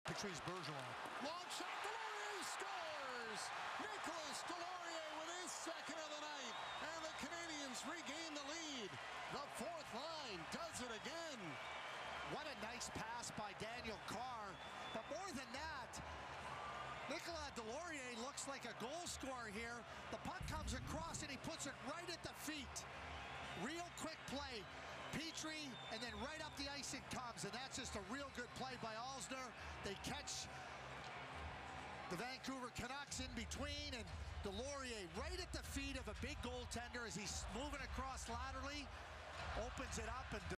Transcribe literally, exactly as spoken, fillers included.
Patrice Bergeron. Long shot, Deslauriers scores! Nicolas Deslauriers with his second of the night, and the Canadiens regain the lead. The fourth line does it again. What a nice pass by Daniel Carr. But more than that, Nicolas Deslauriers looks like a goal scorer here. The puck comes across and he puts it right at the feet. Real quick play. Petrie, and then right up the ice it comes, and that's just a real good play by Alsner. They catch the Vancouver Canucks in between, and Deslauriers right at the feet of a big goaltender as he's moving across laterally, opens it up, and